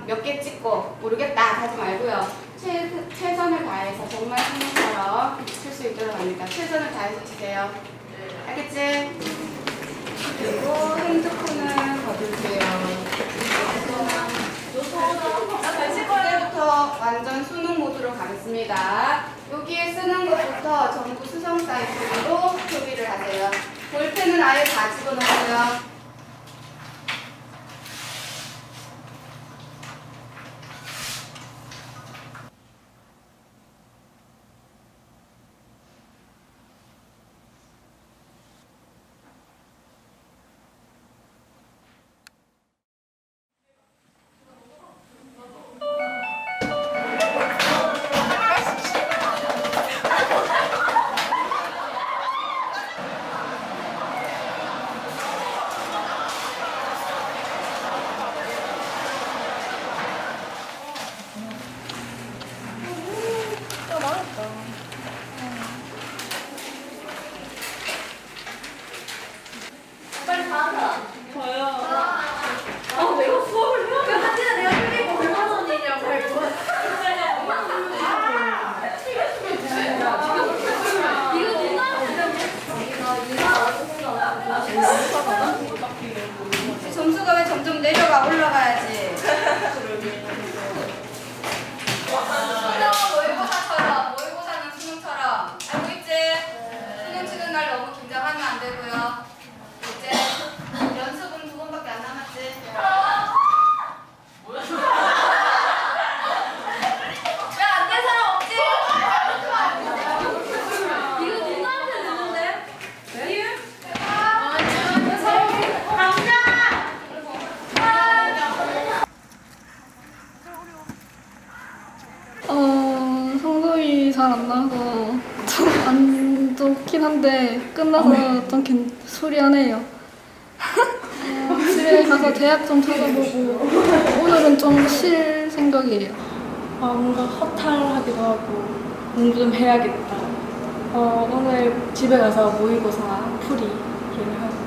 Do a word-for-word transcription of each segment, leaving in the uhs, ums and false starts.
몇 개 찍고 모르겠다 하지 말고요. 최, 최선을 다해서 정말 수능처럼 칠 수 있도록 합니다. 최선을 다해서 치세요. 알겠지? 그리고 핸드폰은 거둘게요. 이제부터 완전 수능 모드로 가겠습니다. 여기에 쓰는 것부터 전부 수성 사이즈로 표기를 하세요. 볼펜은 아예 다 집어넣고요. 점수가 왜 점점 내려가 올라가야지. 모의고사처럼 모의고사는 수능처럼 알고 있지? 수능 치는 날 너무 긴장하면 안 되고요. 이제 연습은 두 번밖에 안 남았지? 왜 안 된 사람 없지? 이거 누나한테 되는데? 네? 어, 성적이 잘 안 나서 좀 안 좋긴 한데 끝나서 좀 괜, 수리하네요. 어, 집에 가서 대학 좀 찾아보고 오늘은 좀 쉴 생각이에요. 아, 뭔가 허탈하기도 하고 공부 좀 해야겠다. 어, 오늘 집에 가서 모의고사 풀이를 하고.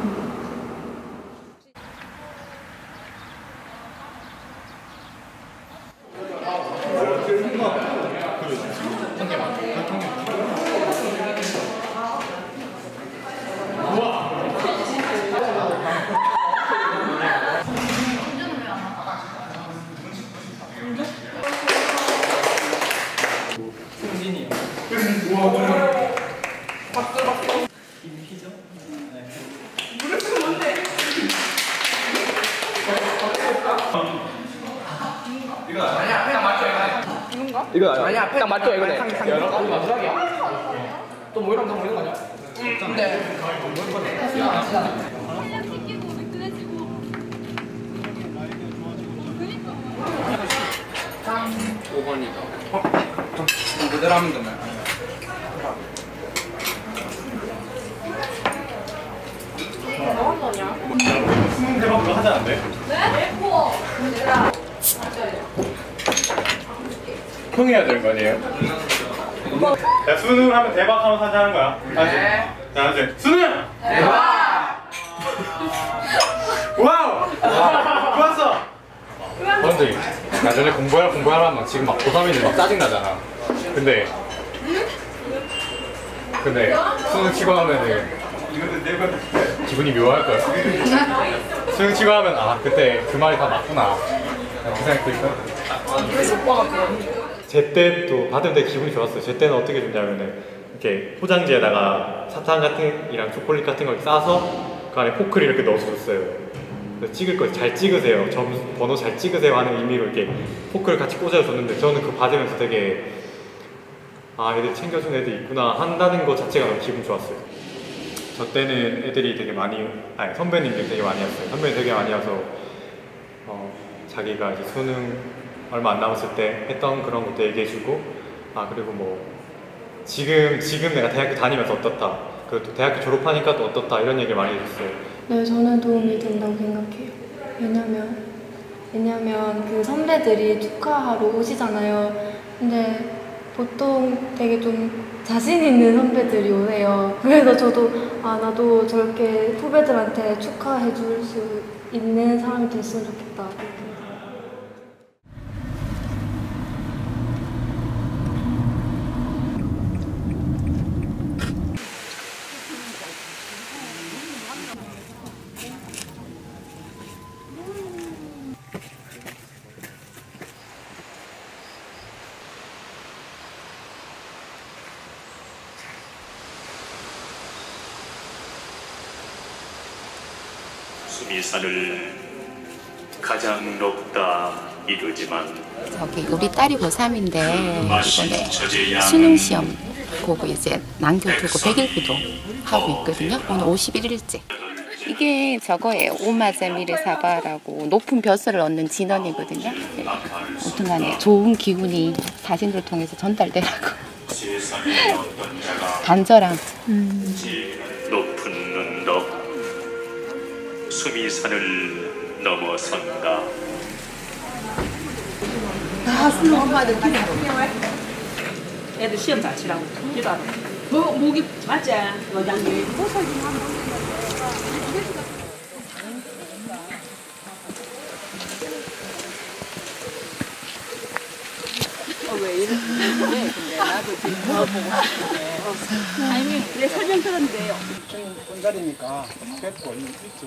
승진이요. 박수 박수. 김희죠? 네. 무릎은 뭔데? 이거 아니야, 그냥 맞죠 이거. 이건가? 이거 아니야, 딱 맞죠 이거네. 여러 가지 마지막이야. 또 모이랑 더 모이는 거 아니야? 응. 네. 오 번이다. 어? 좀 그대로 하면 되나요? 수능 대박으로 하지 않는데? 네? 뭐? 얘들아. 흥해야 되는 거 아니에요? 야, 수능 하면 대박 하면서 하자는 거야. 알지? 네. 자, 알지? 수능! 대박! 와우! 좋았어! 사람들이 나중에 공부하라 공부하라 막 지금 막 고삼인데 막 짜증나잖아. 근데 근데 수능 치고 하면은 기분이 묘할걸? 수능 치고 하면 아 그때 그 말이 다 맞구나 그 생각 들까? 제때 또 받을 때 기분이 좋았어요. 제 때는 어떻게 줬냐면은 이렇게 포장지에다가 사탕 같은 이랑 초콜릿 같은 걸 싸서 그 안에 포크를 이렇게 넣어서 줬어요. 찍을 거 잘 찍으세요. 점수 번호 잘 찍으세요 하는 의미로 이렇게 포크를 같이 꽂아서 줬는데 저는 그거 받으면서 되게 아 애들 챙겨준 애들 있구나 한다는 거 자체가 너무 기분 좋았어요. 저 때는 애들이 되게 많이 아니 선배님들이 되게 많이 왔어요. 선배님 되게 많이 와서 어, 자기가 이제 수능 얼마 안 남았을 때 했던 그런 것도 얘기해주고 아 그리고 뭐 지금 지금 내가 대학교 다니면서 어떻다 그리고 또 대학교 졸업하니까 또 어떻다 이런 얘기를 많이 해줬어요. 네, 저는 도움이 된다고 생각해요. 왜냐면 왜냐면 그 선배들이 축하하러 오시잖아요. 근데 보통 되게 좀 자신 있는 선배들이 오세요. 그래서 저도 아 나도 저렇게 후배들한테 축하해 줄 수 있는 사람이 됐으면 좋겠다. 수미산을 가장 높다 이루지만 저기 우리 딸이 고삼인데 맛이 이번에 저제양 수능 시험 보고 이제 남겨두고 백일 구도 하고 있거든요. 오늘 오십일 일째. 이게 저거예요. 오마자미르사바라고 높은 벼슬을 얻는 진원이거든요. 네. 어떤간에 좋은 기운이 자신들을 통해서 전달되라고. 세상에 어떤 자가 간절함. 음. 높은 언덕 수미산을 넘어선다. 애들 시험 잘 치라고 기도하라. 뭐, 목이 맞지? 원장님. 어, 왜 이러는데? 근데 나도 지금 물어보고 싶은데. 아니, 내 설명 들었는데요. 혼자리니까 뵙고 일찍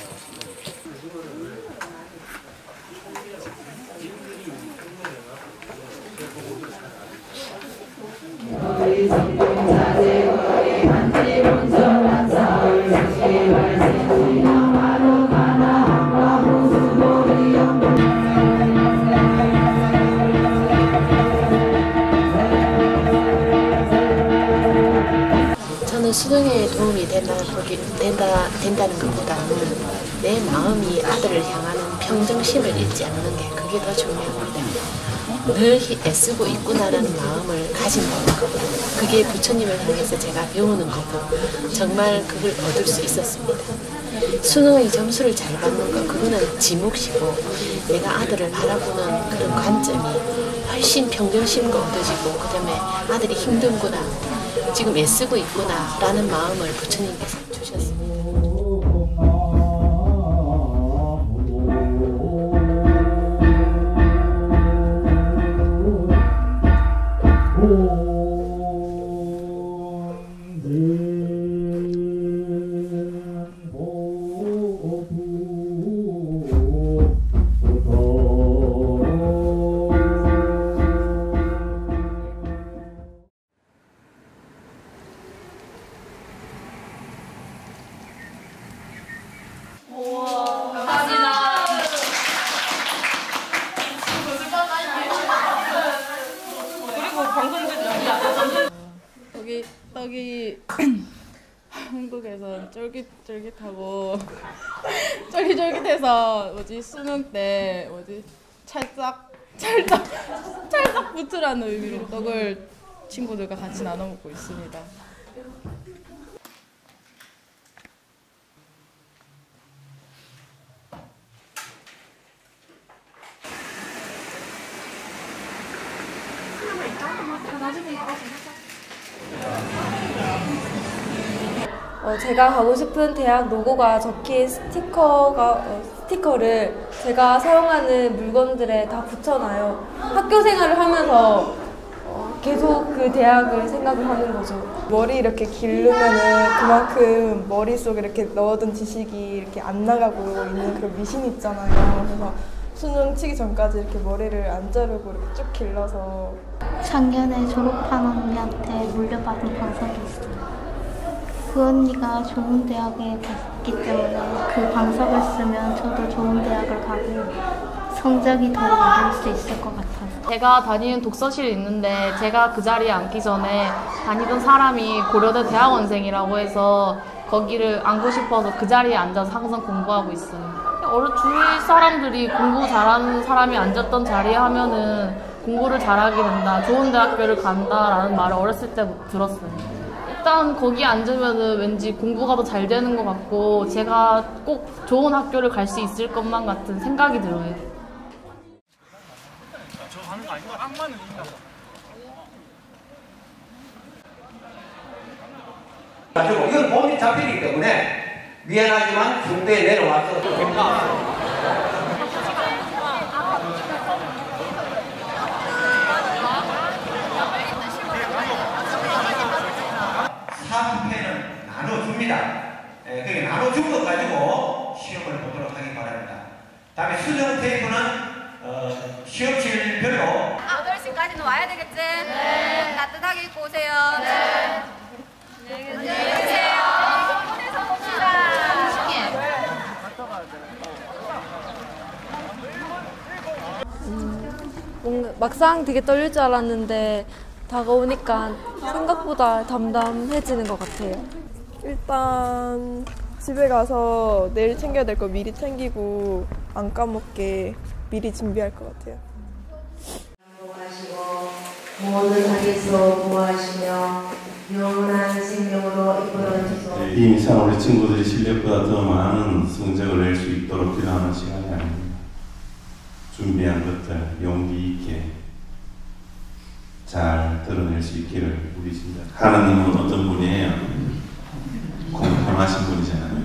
저는 수능에 도움이 된다, 된다, 된다는 것보다는 내 마음이 아들을 향하는 평정심을 잃지 않는 게 그게 더 중요합니다. 늘 애쓰고 있구나라는 마음을 가진다는 것, 그게 부처님을 향해서 제가 배우는 거고 정말 그걸 얻을 수 있었습니다. 수능의 점수를 잘 받는 것, 그거는 지 몫이고 내가 아들을 바라보는 그런 관점이 훨씬 평정심과 얻어지고 그 다음에 아들이 힘든구나, 지금 애쓰고 있구나 라는 마음을 부처님께서 주셨습니다. 떡이 떡이 한국에서 쫄깃쫄깃하고 쫄깃쫄깃해서 뭐지 수능 때 뭐지 찰싹 찰싹 찰싹 붙으라는 의미로 떡을 친구들과 같이 나눠 먹고 있습니다. 어, 제가 가고 싶은 대학 로고가 적힌 스티커가, 어, 스티커를 제가 사용하는 물건들에 다 붙여놔요. 학교 생활을 하면서 어, 계속 그 대학을 생각을 하는 거죠. 머리 이렇게 기르면은 그만큼 머릿속에 이렇게 넣어둔 지식이 이렇게 안 나가고 있는 그런 미신이 있잖아요. 그래서 수능 치기 전까지 이렇게 머리를 안 자르고 이렇게 쭉 길러서. 작년에 졸업한 언니한테 물려받은 방석이 있어요. 그 언니가 좋은 대학에 갔기 때문에 그 방석을 쓰면 저도 좋은 대학을 가고 성적이 더 오를 수 있을 것 같아서. 제가 다니는 독서실이 있는데 제가 그 자리에 앉기 전에 다니던 사람이 고려대 대학원생이라고 해서 거기를 앉고 싶어서 그 자리에 앉아서 항상 공부하고 있어요. 어른 주위 사람들이 공부 잘하는 사람이 앉았던 자리에 하면은 공부를 잘하게 된다, 좋은 대학교를 간다라는 말을 어렸을 때 들었어요. 일단 거기 앉으면은 왠지 공부가 더 잘 되는 것 같고 제가 꼭 좋은 학교를 갈 수 있을 것만 같은 생각이 들어요. 저 하는 거 아니고 악마는 가지고 이건 범위 잡히기 때문에 미안하지만 중대에 내려와서 삼 회는 나눠줍니다. 예, 그게 나눠준 것 가지고 시험을 보도록 하기 바랍니다. 다음에 수능 테이프는 어, 시험실별로 여덟 시까지는 와야 되겠지? 네. 따뜻하게 입고 오세요. 네. 안녕히 계세요. 손에서 봅시다. 막상 되게 떨릴 줄 알았는데 다가오니까 생각보다 담담해지는 것 같아요. 일단 집에 가서 내일 챙겨야 될 거 미리 챙기고 안 까먹게 미리 준비할 것 같아요. 모든 악에서 보호하시며 영원한 생명으로 이끌어 주소서. 네, 이 이상 우리 친구들이 실력보다 더 많은 성적을 낼 수 있도록 필요한 시간이 아닙니다. 준비한 것들 용기 있게 잘 드러낼 수 있기를 우리 진짜 하나님은 어떤 분이에요? 공평하신 분이잖아요.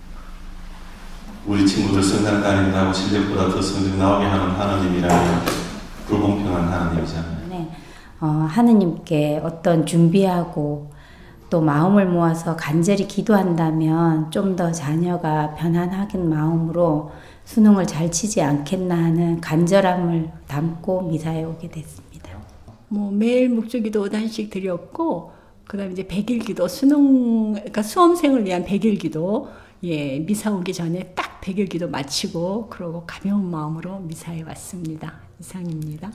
우리 친구들 성장 다닌다고 실력보다 더 성적 나오게 하는 하나님이라면 불공평한 하나님이잖아요. 네, 어, 하느님께 어떤 준비하고 또 마음을 모아서 간절히 기도한다면 좀 더 자녀가 편안하긴 마음으로 수능을 잘 치지 않겠나 하는 간절함을 담고 미사에 오게 됐습니다. 뭐 매일 묵주기도 오 단씩 드렸고, 그다음에 이제 백일기도 수능, 그러니까 수험생을 위한 백일기도 예 미사 오기 전에 딱 백일기도 마치고 그러고 가벼운 마음으로 미사에 왔습니다. 이상입니다.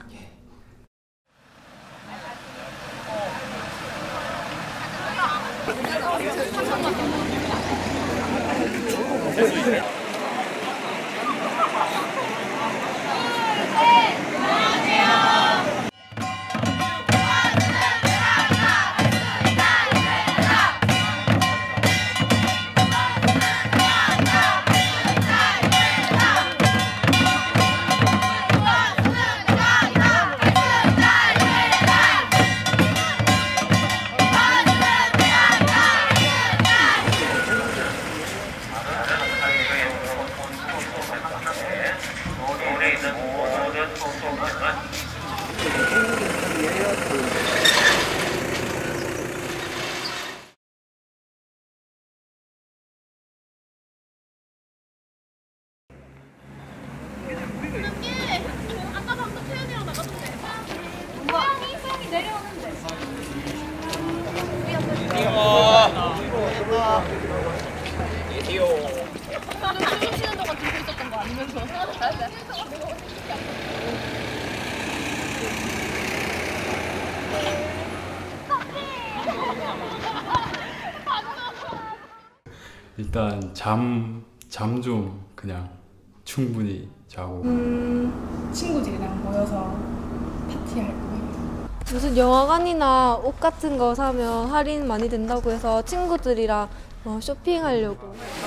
일단 잠, 잠 좀 그냥 충분히 자고. 음, 친구들이랑 모여서 파티할 거예요. 무슨 영화관이나 옷 같은 거 사면 할인 많이 된다고 해서 친구들이랑 어, 쇼핑하려고.